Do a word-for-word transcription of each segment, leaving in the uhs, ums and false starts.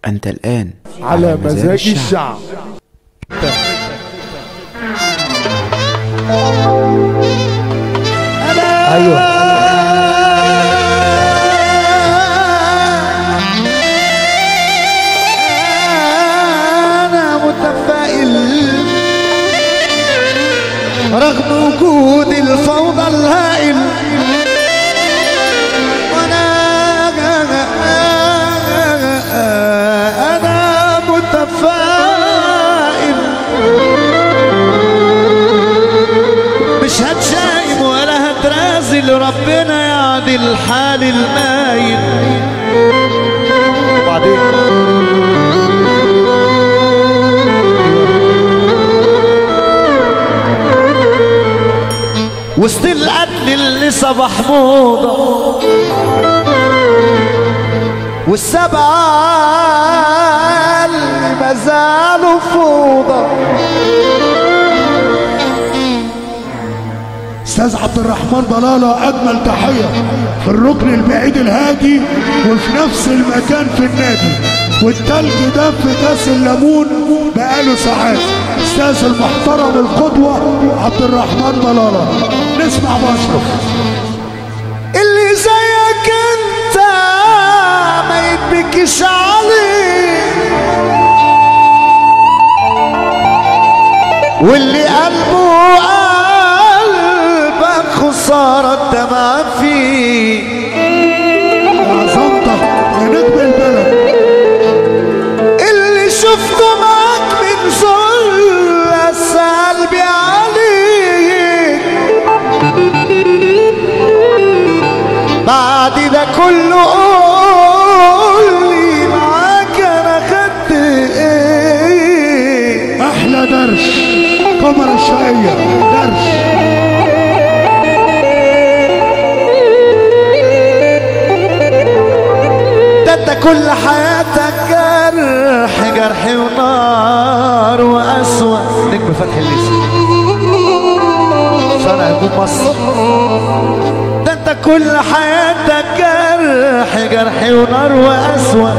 أنت الآن على مزاج الشعب. أيوة أنا متفائل رغم وجود الفوضى الهائل، وأنا أنا متفائل مش هتشائم ولا هترازل، ربنا يعدل الحال المايل. وبعدين وسط القتل اللي صبح موضة والسبعة اللي ما زالوا فوضى، استاذ عبد الرحمن ضلالة اجمل تحية في الركن البعيد الهادي وفي نفس المكان في النادي، والتلج ده في كاس الليمون بقاله ساعات. استاذ المحترم القدوة عبد الرحمن ضلالة. نسمع باشرف. اللي زيك انت ما يتبكيش عليه، واللي قلبه قلبك خسارة الدمع فيه. عظمتك يا نجم البلد. اللي شفته معاك من زول قلبي عليك، بعد ده كله قولي معاك انا خدت ايه. احلى درس قمر الشقية درس. ده انت كل حياتك جرح جرح ونار واسود. نجم فتح الليسي صنع نجوم مصر. ده انت كل حياتك جرح جرح ونار واسود.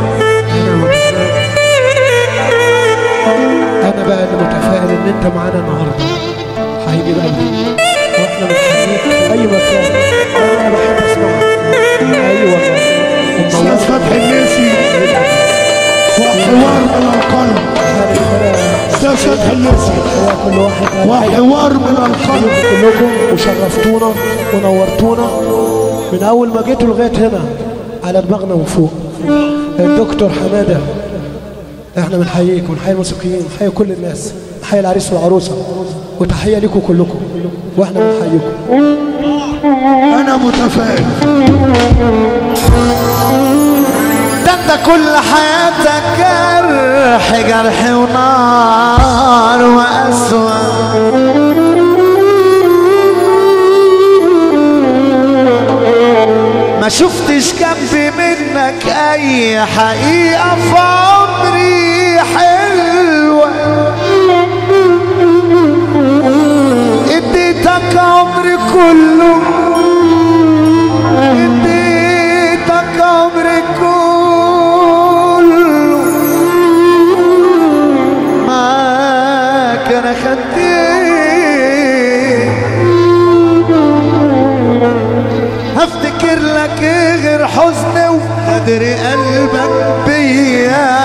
أنا بقى اللي متفائل إن أنت معانا النهاردة حبيبي قلبي، وإحنا بنحييك في أي مكان. أنا بحب أسمعك. أيوة استاذ فتح الليسي وحوار من القلب. استاذ فتح الليسي كل واحد وحوار من القلب. كلكم وشرفتونا ونورتونا من أول ما جيتوا لغاية هنا على دماغنا من فوق. الدكتور حمادة احنا بنحييك ونحيي الموسيقيين ونحيي كل الناس، نحيي العريس والعروسه، وتحيه لكم كلكم واحنا بنحييكم. انا متفائل. ده انت كل حياتك جرح جرح ونار واسود. ما شفتش جنبي منك اي حقيقة في عمري حلوة، اديتك عمري كله، اديتك عمري كله، معاك انا خدت ايه. هفتكر لك ايه غير حزن وقدر قلبك بيا،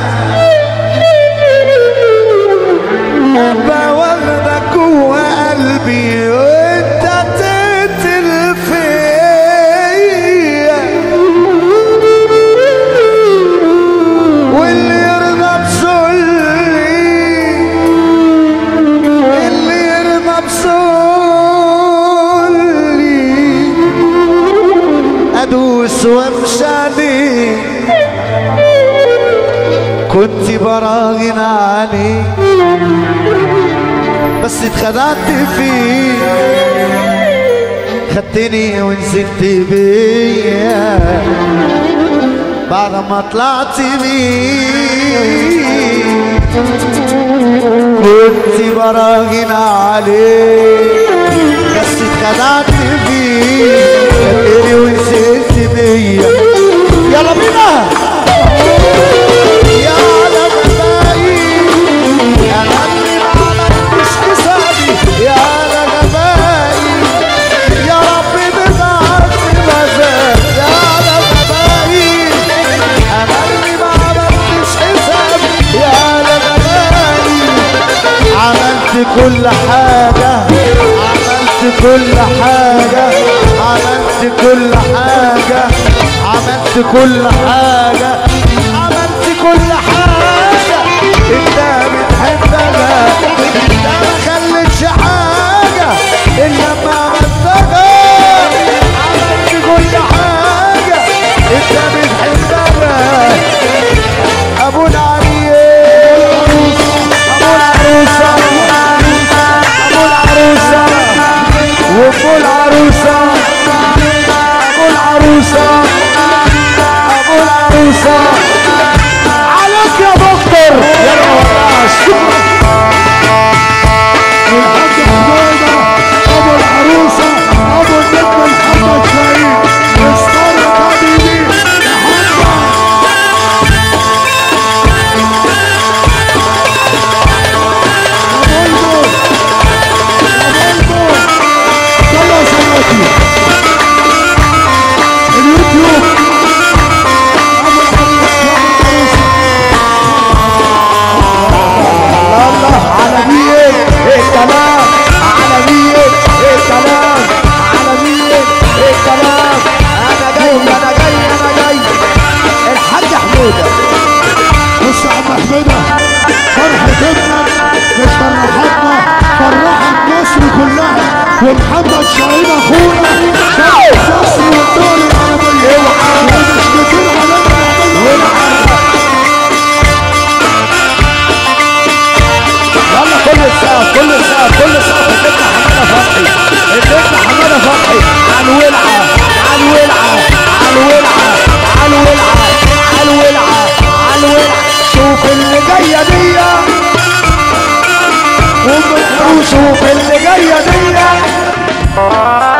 ابقى واخدك جوا قلبي وانت تقتل فيا، واللي يرضى بذلي، اللي يرضى بذلي ادوس وامشي عليه. كنت براهن عليك بس اتخدعت فيك، خدتني ونزلت بيا بعد ما طلعت بيك. كنت براهن عليك بس اتخدعت فيك، خدتني ونزلت بيا. يلا بينا كل حاجة عملت كل حاجة عملت كل حاجة عملت كل حاجة عملت كل حاجة انت بتحبها انت ما خليتش حاجة الا ما عملتها عملت كل حاجة انت بتحبها ابو العريس ابو العروسة ابو العروسة وابو العروسة ابو العروسة ابو العروسة عليك يا دكتور يا العراس والحاج حميدة ابو العروسة ابو النجم محمد شاهين اسطورة حبيبي اليوتيوب ابو العروس الله على مين الكلام على مين الكلام على مين الكلام انا جاي انا جاي انا جاي الحاج حميدة بص يا عم حميدة فرحة ابنك مش فرحتنا فرحت مصر كلها ومحمد شاهين اخونا شرف مصر والدول العربية ومش كتير علينا يلا كل الساعة كل الساعة كل الساعة النجم حمادة فتحي النجم حمادة فتحي على الولعة على الولعة على الولعة على الولعة على الولعة على الولعة شوف اللي جاية دي وشوف اللي جاية دي